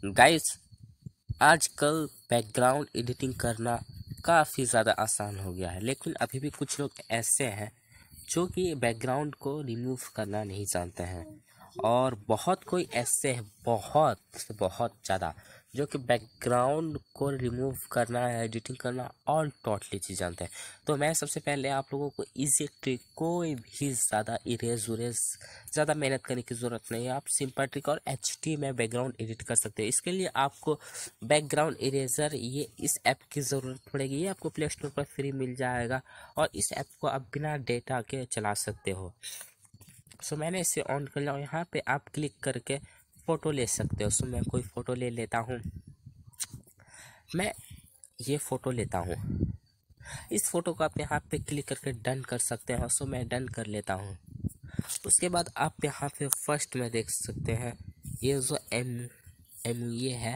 Guys, आजकल background editing करना काफ़ी ज़्यादा आसान हो गया है, लेकिन अभी भी कुछ लोग ऐसे हैं जो कि बैकग्राउंड को रिमूव करना नहीं जानते हैं। और बहुत कोई ऐसे हैं, बहुत बहुत ज़्यादा, जो कि बैकग्राउंड को रिमूव करना, एडिटिंग करना और टोटली चीज़ जानते हैं। तो मैं सबसे पहले आप लोगों को इजी ट्रिक, कोई भी ज़्यादा इरेज उरेज ज़्यादा मेहनत करने की ज़रूरत नहीं है। आप सिंपल ट्रिक और एचडी में बैकग्राउंड एडिट कर सकते हैं। इसके लिए आपको बैकग्राउंड इरेजर, ये इस ऐप की ज़रूरत पड़ेगी। ये आपको प्ले स्टोर पर फ्री मिल जाएगा और इस ऐप को आप बिना डेटा के चला सकते हो। सो मैंने इसे ऑन कर लिया और यहाँ पे आप क्लिक करके फ़ोटो ले सकते हो। सो मैं कोई फ़ोटो ले लेता हूँ। मैं ये फ़ोटो लेता हूँ। इस फ़ोटो को आप यहाँ पे क्लिक करके डन कर सकते हैं। सो मैं डन कर लेता हूँ। उसके बाद आप यहाँ पे फर्स्ट में देख सकते हैं, ये जो एम ये है,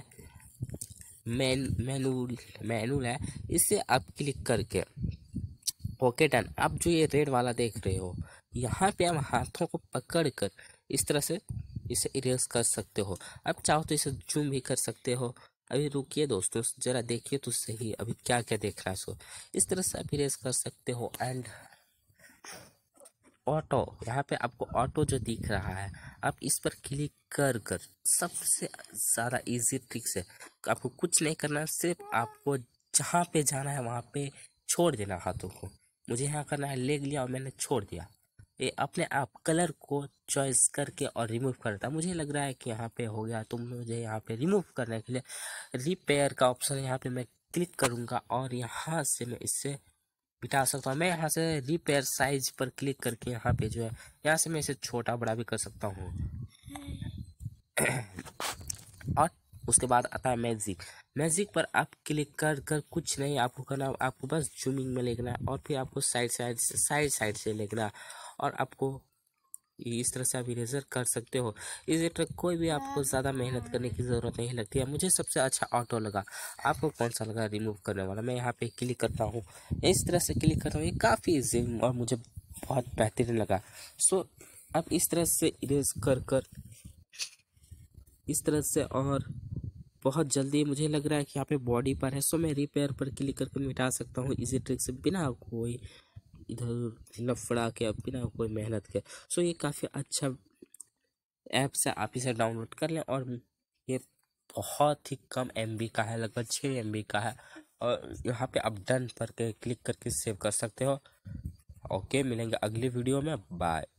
मैनुअल है। इसे आप क्लिक करके ओके डन। अब जो ये रेड वाला देख रहे हो, यहाँ पे हम हाथों को पकड़ कर इस तरह से इसे इरेज कर सकते हो। अब चाहो तो इसे जूम भी कर सकते हो। अभी रुकिए दोस्तों, जरा देखिए तो सही अभी क्या क्या देख रहा है। सो इस तरह से आप इरेज कर सकते हो। एंड ऑटो, यहाँ पे आपको ऑटो जो दिख रहा है, आप इस पर क्लिक कर कर सबसे ज़्यादा इजी ट्रिक से आपको कुछ नहीं करना, सिर्फ आपको जहाँ पे जाना है वहाँ पे छोड़ देना हाथों को। मुझे यहाँ करना है, ले लिया और मैंने छोड़ दिया। ये अपने आप कलर को चॉइस करके और रिमूव करता है। मुझे लग रहा है कि यहाँ पे हो गया, तो मुझे यहाँ पे रिमूव करने के लिए रिपेयर का ऑप्शन यहाँ पे मैं क्लिक करूँगा और यहाँ से मैं इससे मिटा सकता हूँ। मैं यहाँ से रिपेयर साइज पर क्लिक करके यहाँ पे जो है, यहाँ से मैं इसे छोटा बड़ा भी कर सकता हूँ। और उसके बाद आता है मैजिक। मैजिक पर आप क्लिक कर कर कुछ नहीं आपको करना, आपको बस जूमिंग में लेना है और फिर आपको साइड से लेना, और आपको इस तरह से आप इरेजर कर सकते हो। इस ट्रिक कोई भी आपको ज़्यादा मेहनत करने की ज़रूरत नहीं लगती है। मुझे सबसे अच्छा ऑटो लगा। आपको कौन सा लगा रिमूव करने वाला? मैं यहाँ पे क्लिक करता हूँ, इस तरह से क्लिक करता हूँ। ये काफ़ी ईजी और मुझे बहुत बेहतरीन लगा। सो आप इस तरह से इरेज कर कर इस तरह से, और बहुत जल्दी मुझे लग रहा है कि यहाँ पे बॉडी पर है। सो मैं रिपेयर पर क्लिक करके मिटा सकता हूँ इजी ट्रिक से, बिना कोई इधर लफड़ा के, बिना कोई मेहनत के। सो ये काफ़ी अच्छा ऐप से आप इसे डाउनलोड कर लें। और ये बहुत ही कम MB का है, लगभग 6 MB का है। और यहाँ पे आप डन पर के क्लिक करके सेव कर सकते हो। ओके, मिलेंगे अगली वीडियो में। बाय।